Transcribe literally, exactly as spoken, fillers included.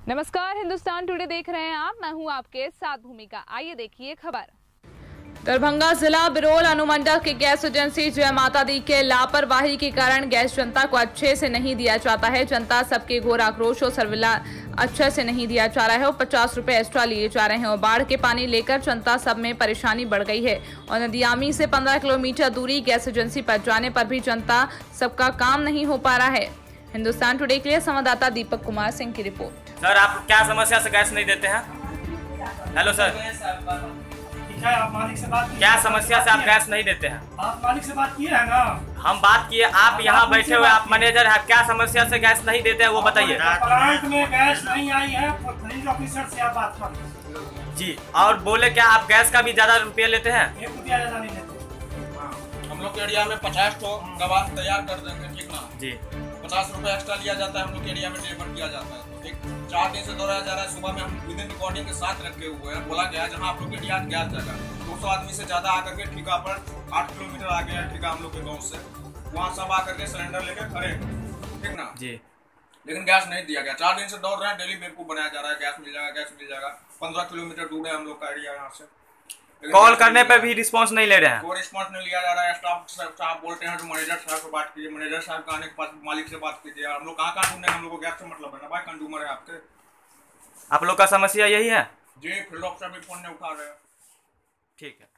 नमस्कार, हिंदुस्तान टुडे देख रहे हैं आप। मैं हूं आपके साथ भूमिका। आइए देखिए खबर। दरभंगा जिला बिरोल अनुमंडल की गैस एजेंसी जय माता दी के लापरवाही के कारण गैस जनता को अच्छे से नहीं दिया जाता है। जनता सबके घोर आक्रोश और सरविला अच्छे से नहीं दिया जा रहा है और पचास रुपए एक्स्ट्रा लिए जा रहे हैं और बाढ़ के पानी लेकर जनता सब में परेशानी बढ़ गई है। और नदियामी से पंद्रह किलोमीटर दूरी गैस एजेंसी पर जाने पर भी जनता सबका काम नहीं हो पा रहा है। हिंदुस्तान टुडे के लिए संवाददाता दीपक कुमार सिंह की रिपोर्ट। सर, आप क्या समस्या से गैस नहीं देते हैं? हेलो सर, है, आप मालिक से बात क्या समस्या से आप गैस नहीं देते हैं? आप मालिक से बात किए हैं ना? हम बात किए, आप यहाँ बैठे हुए, आप मैनेजर हैं, क्या समस्या से गैस नहीं देते हैं वो बताइए। प्लांट में गैस नहीं आई है, फील्ड ऑफिसर से आप बात कर जी। और बोले क्या आप गैस का भी ज्यादा रुपया लेते हैं? एक रुपया ज्यादा नहीं लेते। हम लोग के एरिया में पचास तो गवाह तैयार कर देंगे, ठीक ना जी। पचास रुपए एक्स्ट्रा लिया जाता है, हम लोग के एरिया में डिलीवर किया जाता है। ठीक, चार दिन से दोहराया जा रहा है। सुबह में हम विदिन रिकॉर्डिंग के साथ रखे हुए हैं। बोला गया जहाँ आप लोग के एरिया ग्यारह जगह दो सौ आदमी से ज्यादा आकर के ठिका पर आठ किलोमीटर आगे है ठिका हम लोग के गाँव से, वहाँ सब आकर के सिलेंडर लेकर खड़े, ठीक ना जी। लेकिन गैस नहीं दिया गया। चार दिन से दौड़ रहे हैं, डेली बेवकूफ बनाया जा रहा है, गैस मिल जाएगा, गैस मिल जाएगा। पंद्रह किलोमीटर दूर है हम लोग का एरिया यहाँ से। कॉल करने पे भी रिस्पांस नहीं ले रहे हैं। कोई रिस्पांस नहीं लिया जा रहा है। स्टाफ साहब बोलते हैं तो मैनेजर साहब से बात कीजिए, मैनेजर साहब का आने के पास मालिक से बात कीजिए। हम लोग कहाँ कहाँ ढूंढने, हम लोग को गैस से मतलब है ना भाई, कंज्यूमर है आपके। आप लोग का समस्या यही है? जी, फील्ड ऑफिसर भी फोन नहीं उठा रहे हैं। ठीक है।